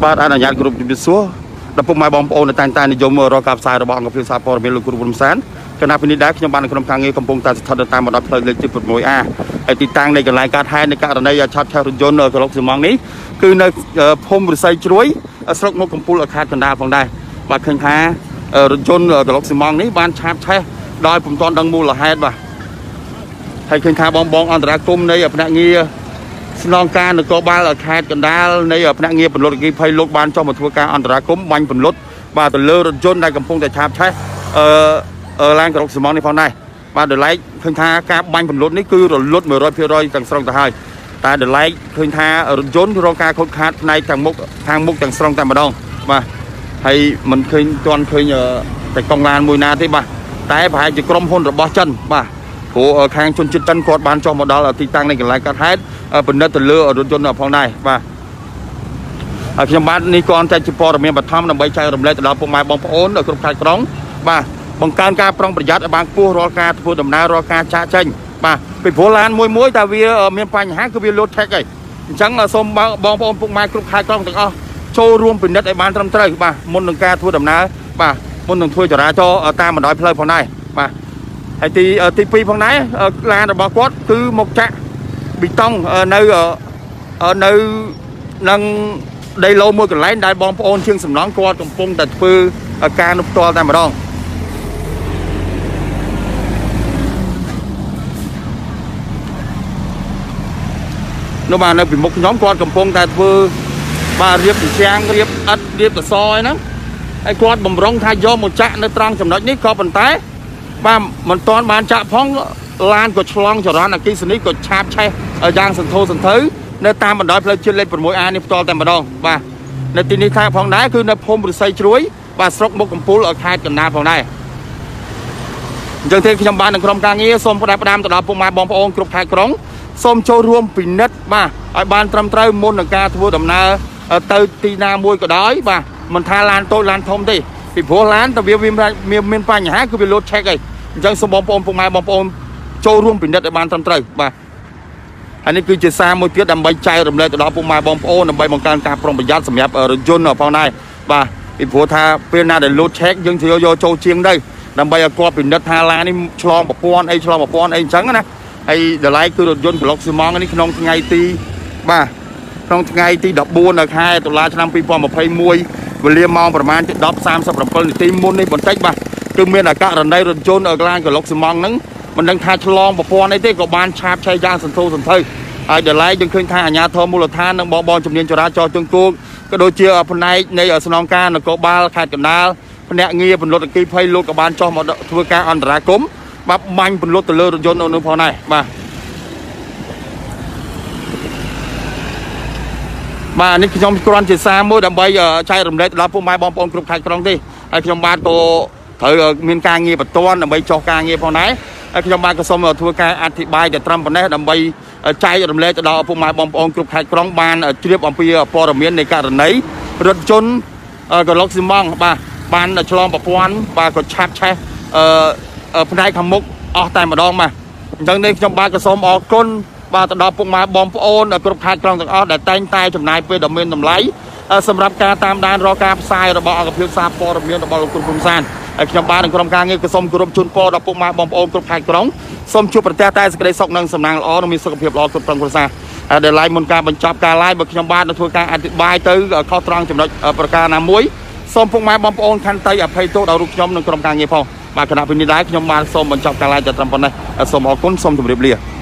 បាទអនុញ្ញាតគ្រប់ជំរាបសួរដល់ពុកម៉ែបងប្អូននៅតែនិយមរកការផ្សាយរបស់អង្គភាពសារព័ត៌មានលោកគ្រូព្រំសានគណៈពីនេះដែរខ្ញុំបាននៅក្នុងការងារកំពុងតែស្ថិតនៅតាមបណ្ដោយផ្លូវលេខទី 6A ហើយទីតាំងនៃកន្លែងកើតហេតុនៃករណីឆាប់ឆេះរថយន្តនៅកន្លុកស៊ីម៉ងនេះគឺនៅភូមិរិស័យជ្រួយស្រុកមុខកំពូលខេត្តកណ្ដាលផងដែរបាទឃើញថារថយន្តកន្លុកស៊ីម៉ងនេះបានឆាបឆេះដោយពុំទាន់ដឹងមូលហេតុបាទហើយឃើញថាបងអន្តរាគមនៃភ្នាក់ងារស្នងការនគរបាលខេត្តកណ្ដាលនៃភ្នាក់ងារពន្លត់អគ្គិភ័យលោកបានចុះមកធ្វើការអន្តរាគមបាញ់ពន្លត់បាទទៅលើរថយន្តដែលកំពុងតែឆាបឆេះឡានកន្លុកស៊ីម៉ងនេះផងដែរបាទដល់ឡែកឃើញថាការបាញ់ពន្លត់នេះគឺរលត់ 100% ទាំងស្រុងទៅហើយតែដល់ឡែកឃើញថារថយន្តរងការខូចខាតផ្នែកខាងមុខទាំងស្រុងតែម្ដងបាទហើយមិនឃើញទាន់ឃើញតែកង់ឡានមួយណាទេបាទតែប្រហែលជាក្រុមហ៊ុនរបស់ចិនបាទព្រោះខាងជនជាតិចិនគាត់បានចុះមកដល់ទីតាំងនៃកន្លែងកើតហេតុពិនិត្យទៅលើរថយន្តផងដែរបាទហើយខ្ញុំបាទនេះក៏តែជាព័ត៌មានបឋមដើម្បីចែករំលែកទៅដល់ពុកម៉ែបងប្អូននៅគ្រប់ខេត្តក្រុងបាទបង្កើនការប្រុងប្រយ័ត្នឲ្យបានខ្ពស់រាល់ការធ្វើដំណើររាល់ការចាកចេញបាទពីព្រោះឡានមួយតែវាមានបញ្ហាគឺវាលោតថេកហើយអញ្ចឹងសូមបងប្អូនពុកម៉ែគ្រប់ខេត្តក្រុងទាំងអស់ចូលរួមពិនិត្យឲ្យបានត្រឹមត្រូវបាទមុននឹងការធ្វើដំណើរបាទមុននឹងធ្វើចរាចរណ៍តាមបណ្ដោយផ្លូវផងដែរបាទហើយទី2ផងដែរឡានរបស់គាត់គឺមកចាក់ប៊ីតុងនៅនឹងដីឡូមួយកន្លែងដែលបងប្អូនជាងសំណង់គាត់កំពុងតែធ្វើការនោះផ្ទាល់តែម្ដងនោះបាទនៅពីមុខខ្ញុំគាត់កំពុងតែធ្វើបាទរៀបជញ្ជាំងរៀបអិតរៀបកសអីហ្នឹងហើយគាត់បំរុងថាយកមកចាក់នៅត្រង់ចំណុចនេះក៏ប៉ុន្តែបាទមិនទាន់បានចាក់ផងឡានក៏ឆ្លងចរន្តអគ្គិសនីក៏ឆាបឆេះយ៉ាងសន្ធោសន្ធៅនៅតាមបណ្ដោយផ្លូវជាតិលេខ 6A នេះផ្ទាល់តែម្ដងបាទនៅទីនេះថាផងដែរគឺនៅភូមិរិស័យជ្រួយបាទស្រុកមុខកំពូលខេត្តកណ្ដាលផងដែរអញ្ចឹងទេខ្ញុំបាននឹងក្រុមការងារសូមផ្ដាំទៅដល់ពុកម៉ែបងប្អូនគ្រប់ខេត្តក្រុងសូមចូលរួមពិនិត្យបាទឲ្យបានត្រឹមត្រូវមុននឹងការធ្វើដំណើរទៅទីណាមួយក៏ដោយបាទមិនថាឡានតូចឡានធំទេពីព្រោះឡានតែវាមានបញ្ហាគឺវាលោតឆេកអីអញ្ចឹងសូមបងប្អូនពុកម៉ែបងប្អូនចូលរួមពិនិត្យឲ្យបានត្រឹមត្រូវបាទហើយនេះគឺជាសារមួយទៀតដើម្បីចែករំលែកទៅដល់ពុកម៉ែបងប្អូនដើម្បីបង្កើនការប្រុងប្រយ័ត្នសម្រាប់រថយន្តផងដែរបាទពីព្រោះថាពេលណាដែលលោតឆេកយើងត្រូវយកចូលជាងទៅដើម្បីឲ្យគាត់ពិនិត្យថាឡាននេះឆ្លងប្រព័ន្ធអីអញ្ចឹងណាហើយតម្លៃគឺរថយន្តកន្លុកស៊ីម៉ងនេះក្នុងថ្ងៃទី14នៅខែតុលាឆ្នាំ2021វេលាម៉ោងប្រហែលជា 10:37 នាទីមុននេះបន្តិចបាទគឺមានករណីរថយន្តឡានកន្លុកស៊ីម៉ងហ្នឹងមិនដឹងថាឆ្លងប្រព័ន្ធអីទេក៏បានឆាបឆេះយ៉ាងសន្ធោសន្ធៅហើយតម្លៃយើងឃើញថាអាជ្ញាធរមូលដ្ឋាននិងបងជំនាញចរាចរណ៍ជើងគោកក៏ដូចជាផ្នែកនៃស្នងការនគរបាលខេត្តកណ្ដាលភ្នាក់ងារពន្លត់អគ្គិភ័យលោកក៏បានចុះមកធ្វើការអន្តរាគមន៍បាទបាញ់ពន្លត់ទៅលើរថយន្តនោះផងដែរបាទនេះខ្ញុំគ្រាន់ជាសារមួយដើម្បីចែករំលែកទៅដល់ពុកម៉ែបងប្អូនគ្រប់ខេត្តក្រុងទេហើយខ្ញុំបាទក៏ត្រូវមានការងារបន្ទាន់ដើម្បីចុះការងារផងដែរហើយខ្ញុំបាទក៏សូមធ្វើការអធិប្បាយទៅត្រឹមប៉ុណ្ណេះដើម្បីចែករំលែកទៅដល់ពុកម៉ែបងប្អូនគ្រប់ខេត្តក្រុងបានជ្រាបអំពីព័ត៌មាននៃករណីរថយន្តកន្លុកស៊ីម៉ងបាទបានឆ្លងប្រព័ន្ធបាទក៏ឆាបឆេះផ្នែកខាងមុខអស់តែម្ដងបាទអញ្ចឹងនេះខ្ញុំបាទក៏សូមអរគុណបាទទៅដល់ពុកម៉ែបងប្អូនគ្រប់ខេត្តក្រុងទាំងអស់ដែលតែងតែចំណាយពេលដ៏មានតម្លៃសម្រាប់ការតាមដានរកការផ្សាយរបស់អង្គភាពសារព័ត៌មានរបស់លោកគ្រូព្រំសានហើយខ្ញុំបាទនឹងក្រុមការងារក៏សូមគោរពជូនពរដល់ពុកម៉ែបងប្អូនគ្រប់ខេត្តក្រុងសូមជួបប្រទះតែសេចក្តីសុខនិងសំណាងល្អនិងមានសុខភាពល្អគ្រប់ប្រឹងប្រសើរដែលឡាយមុនការបញ្ចប់ការឡាយបើខ្ញុំបាទនឹងធ្វើការអធិប្បាយទៅខុសត្រង់ចំណុចប្រការណាមួយសូមពុកម៉ែបងប្អូនខន្តីអភ័យទោសដល់រូបខ្ញុំនិងក្រុមការងារផងបាទគណៈពីនេះដែរខ្ញុំបាទសូមបញ្ចប់ការឡាយតែត្រឹមប៉ុណ្ណេះសូមអរគុណសូមជម្រាបលា